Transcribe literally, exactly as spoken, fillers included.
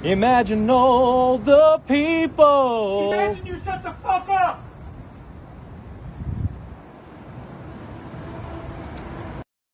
Imagine all the people. Imagine you shut the fuck up.